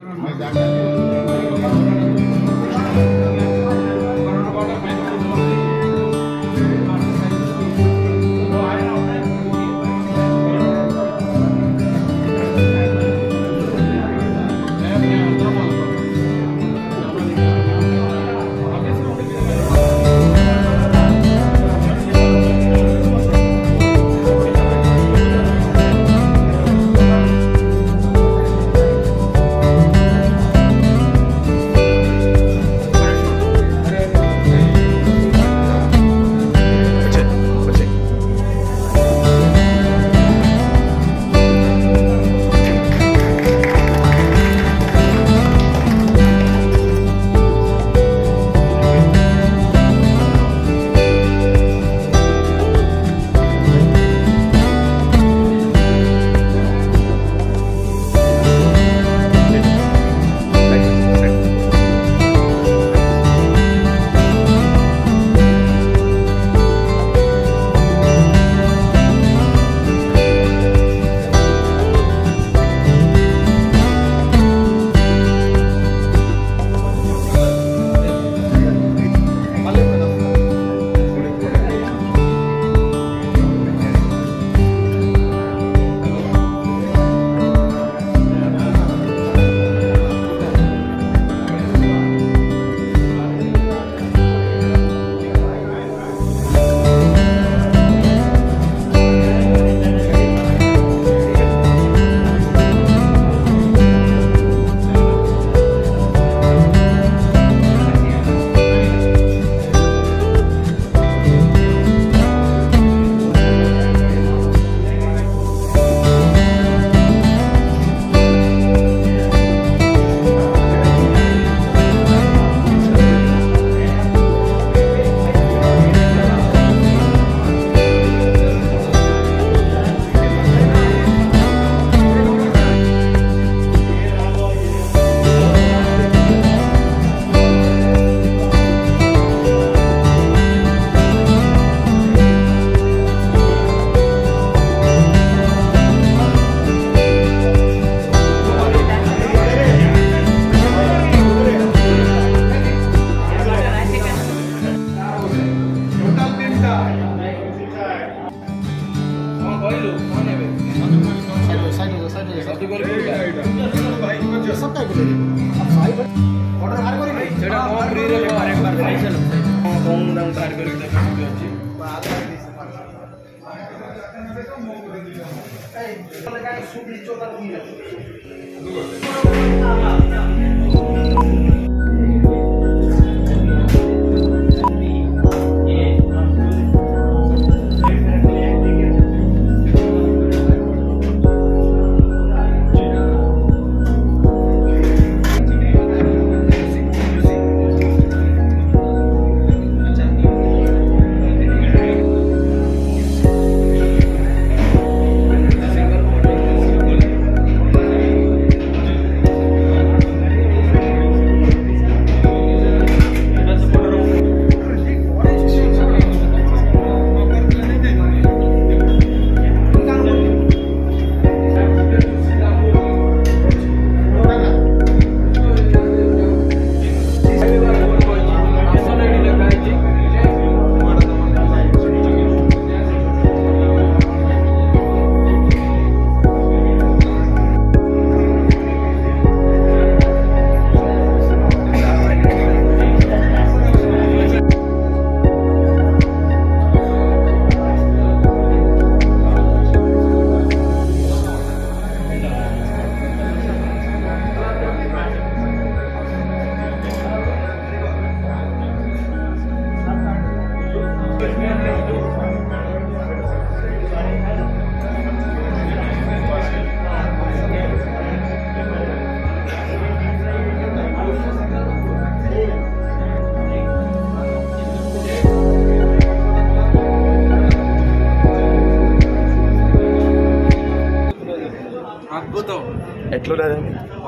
ఎట్లున్నదండి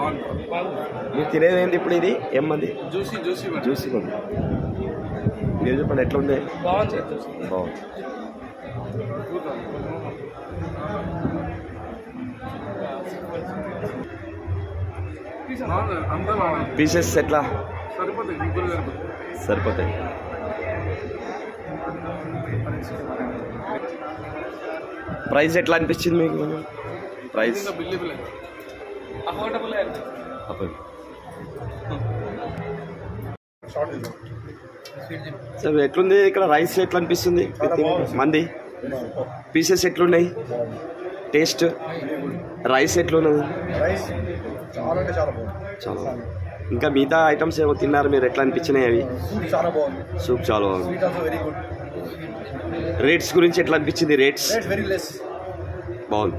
మీరు తినేది ఏంటి ఇప్పుడు? ఇది ఏమంది? జ్యూసీ జ్యూసీ జ్యూసీ ఉంది. మీరు చెప్పండి ఎట్లుంది? బాగుంది. బాగుంది. పీసెస్ ఎట్లా సరిపోతాయి. ప్రైస్ ఎట్లా అనిపించింది మీకు? ప్రైస్ సార్ ఎట్లుంది ఇక్కడ? రైస్ ఎట్లా అనిపిస్తుంది మంది? పీసెస్ ఎట్లున్నాయి? టేస్ట్ రైస్ ఎట్లున్నది? చాలా. ఇంకా మిగతా ఐటమ్స్ ఏమో తిన్నారు మీరు, ఎట్లా అనిపించినాయి అవి? సూప్ చాలా బాగుంది. రేట్స్ గురించి ఎట్లా అనిపించింది? రేట్స్ బాగుంది.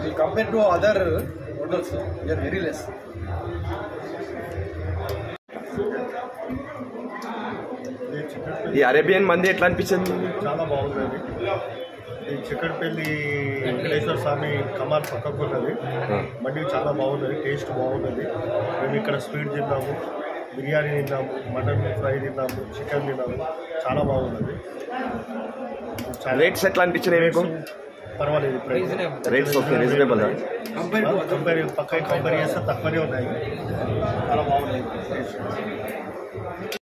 ఈ అరేబియన్ మంది ఎట్లా అనిపించింది? చాలా బాగుంది. ఈ చిక్కడపల్లి వెంకటేశ్వర స్వామి కమాల్ పక్కకు ఉన్నది. మండి చాలా బాగున్నది, టేస్ట్ బాగున్నది. మేము ఇక్కడ స్వీట్ తిన్నాము, బిర్యానీ తిన్నాము, మటన్ ఫ్రై తిన్నాము, చికెన్ తిన్నాము, చాలా బాగున్నది. రేట్స్ ఎట్లా అనిపించినాయి మీకు? పర్వాలేదు, రేట్స్ ఓకే, రీజనబుల్. కంపేర్ చేస్తే తక్కువనే ఉన్నాయి. చాలా బాగున్నాయి.